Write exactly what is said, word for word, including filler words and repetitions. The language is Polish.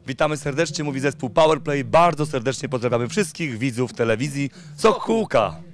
Witamy serdecznie, mówi zespół Powerplay. Bardzo serdecznie pozdrawiamy wszystkich widzów telewizji Sokółka.